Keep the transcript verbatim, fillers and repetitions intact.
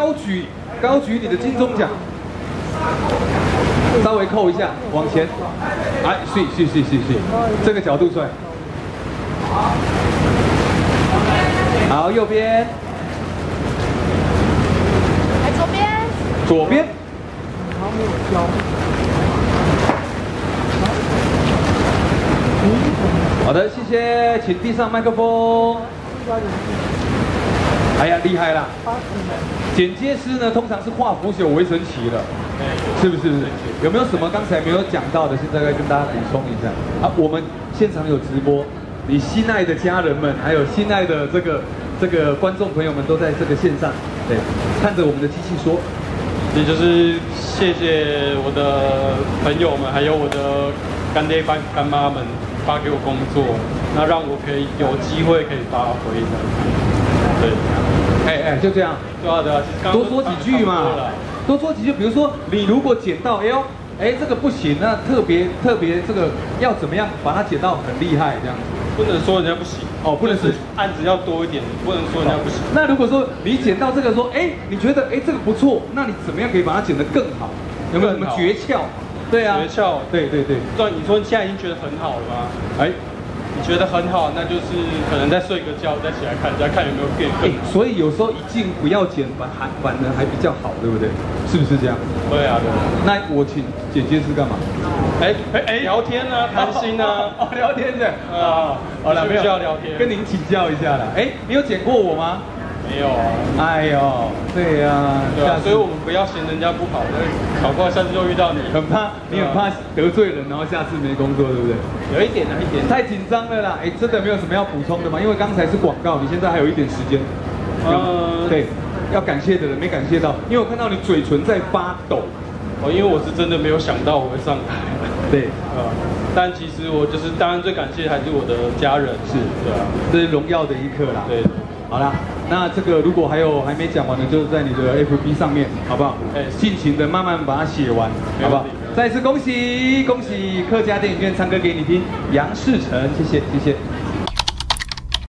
高举高举你的金钟奖，稍微扣一下，往前，哎，是是是是是，这个角度帅。好，右边， 来左边， 左边。 他没有教。 好的，谢谢，请递上麦克风。哎呀，厉害啦！剪接师呢，通常是化腐朽为神奇的，是不是？有没有什么刚才没有讲到的？现在该跟大家补充一下啊！我们现场有直播，你心爱的家人们，还有心爱的这个这个观众朋友们，都在这个线上，对，看着我们的机器说， 也就是谢谢我的朋友们，还有我的干爹干干妈们发给我工作，那让我可以有机会可以发挥的。对， 哎哎，就这样， 对啊对啊，其实刚多说几句嘛，多说几句。比如说，你如果剪到，哎呦，哎这个不行，那特别特别这个要怎么样把它剪到很厉害这样子？ 不能说人家不行哦，不能是案子要多一点，不能说人家不行。 那如果说你剪到这个说，哎，你觉得哎这个不错，那你怎么样可以把它剪得更好？有没有什么诀窍？对啊， 诀窍， 对对对。 对，你说你现在已经觉得很好了吗？ 哎。 你觉得很好，那就是可能再睡个觉，再起来看，再看有没有变更好。 所以有时候一镜不要剪，反还反而还比较好，对不对？是不是这样？ 对啊，对啊。 那我请剪接师干嘛？ 哎哎哎，聊天啊，谈心啊， 哦，聊天的啊。好了，没有要聊天， 跟您请教一下啦。哎，你有剪过我吗？ 没有啊。 哎呦，对呀， 对啊，所以我们不要嫌人家不好，搞不好下次又遇到你。 很怕，你很怕得罪人，然后下次没工作，对不对？ 有一点啊，一点。 太紧张了啦！哎，真的没有什么要补充的吗？因为刚才是广告，你现在还有一点时间。嗯，对，要感谢的人没感谢到，因为我看到你嘴唇在发抖。 哦，因为我是真的没有想到我会上台。 对， 啊，但其实我就是当然最感谢还是我的家人， 是， 对啊， 这是荣耀的一刻啦。 对。 好啦，那这个如果还有还没讲完的，就是在你的 F B 上面，好不好？哎，尽情的慢慢把它写完，好不好？再次恭喜恭喜客家电影院唱歌给你听，杨世成，谢谢谢谢。